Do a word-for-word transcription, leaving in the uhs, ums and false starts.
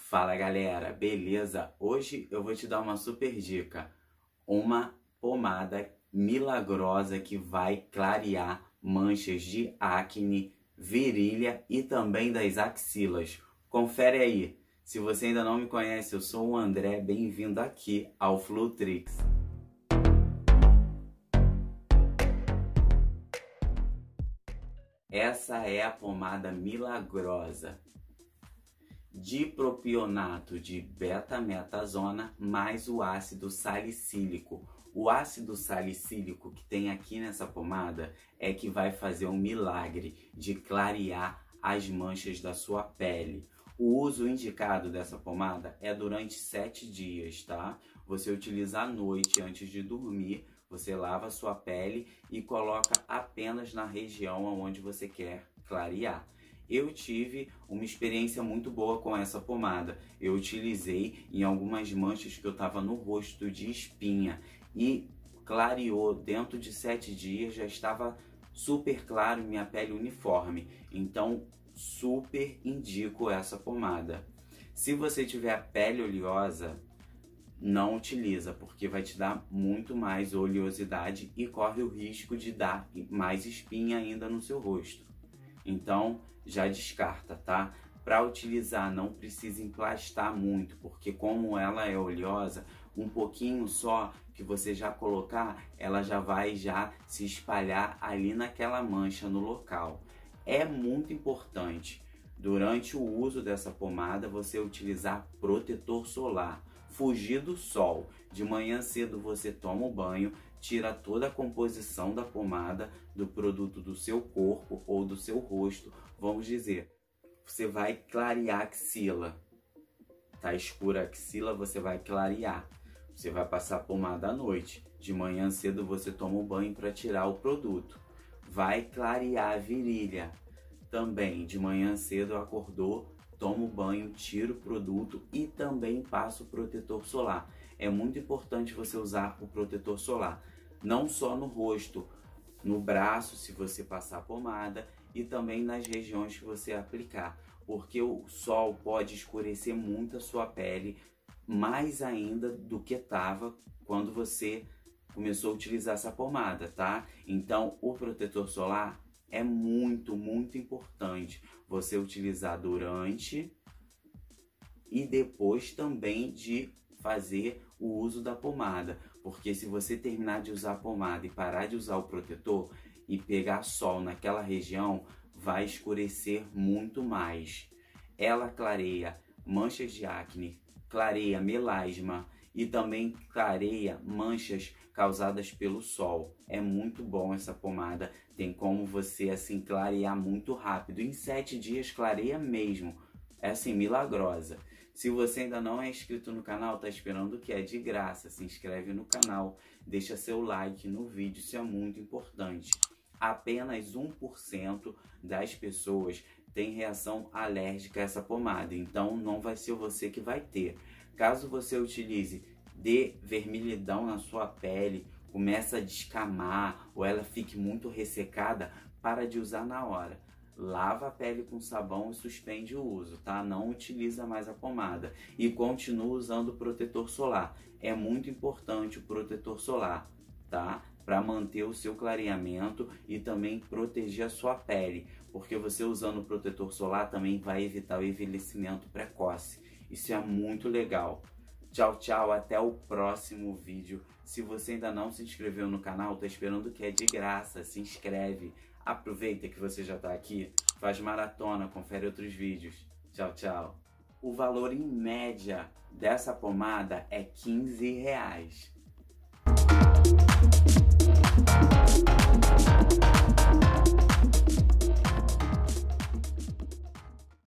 Fala galera, beleza? Hoje eu vou te dar uma super dica, uma pomada milagrosa que vai clarear manchas de acne, virilha e também das axilas. Confere aí, se você ainda não me conhece, eu sou o André, bem-vindo aqui ao Flutrix. Essa é a pomada milagrosa. Dipropionato de betametasona mais o ácido salicílico. O ácido salicílico que tem aqui nessa pomada é que vai fazer um milagre de clarear as manchas da sua pele. O uso indicado dessa pomada é durante sete dias, tá? Você utiliza à noite antes de dormir, você lava a sua pele e coloca apenas na região onde você quer clarear. Eu tive uma experiência muito boa com essa pomada. Eu utilizei em algumas manchas que eu estava no rosto de espinha e clareou dentro de sete dias, já estava super claro, minha pele uniforme. Então, super indico essa pomada. Se você tiver a pele oleosa, não utiliza, porque vai te dar muito mais oleosidade e corre o risco de dar mais espinha ainda no seu rosto. Então, já descarta, tá? Para utilizar, não precisa emplastar muito, porque como ela é oleosa, um pouquinho só que você já colocar, ela já vai já se espalhar ali naquela mancha no local. É muito importante, durante o uso dessa pomada, você utilizar protetor solar. Fugir do sol. De manhã cedo você toma o banho, tira toda a composição da pomada do produto do seu corpo ou do seu rosto. Vamos dizer, você vai clarear a axila. Tá escura a axila, você vai clarear. Você vai passar pomada à noite. De manhã cedo você toma o banho para tirar o produto. Vai clarear a virilha. Também, de manhã cedo acordou, toma o banho, tira o produto e também passa o protetor solar. É muito importante você usar o protetor solar, não só no rosto, no braço, se você passar pomada, e também nas regiões que você aplicar, porque o sol pode escurecer muito a sua pele, mais ainda do que estava quando você começou a utilizar essa pomada, tá? Então, o protetor solar é muito, muito importante você utilizar durante e depois também de fazer o uso da pomada. Porque se você terminar de usar a pomada e parar de usar o protetor e pegar sol naquela região, vai escurecer muito mais. Ela clareia manchas de acne, clareia melasma e também clareia manchas causadas pelo sol. É muito bom essa pomada, tem como você assim clarear muito rápido. Em sete dias clareia mesmo, é assim, milagrosa. Se você ainda não é inscrito no canal, tá esperando o que? É de graça, se inscreve no canal, deixa seu like no vídeo, isso é muito importante. Apenas um por cento das pessoas tem reação alérgica a essa pomada, então não vai ser você que vai ter. Caso você utilize, dê vermelhidão na sua pele, começa a descamar ou ela fique muito ressecada, para de usar na hora. Lava a pele com sabão e suspende o uso, tá? Não utiliza mais a pomada e continua usando o protetor solar. É muito importante o protetor solar, tá? Para manter o seu clareamento e também proteger a sua pele, porque você usando o protetor solar também vai evitar o envelhecimento precoce. Isso é muito legal. Tchau, tchau, até o próximo vídeo. Se você ainda não se inscreveu no canal, tá esperando que é de graça, se inscreve. Aproveita que você já tá aqui, faz maratona, confere outros vídeos. Tchau, tchau. O valor em média dessa pomada é quinze reais.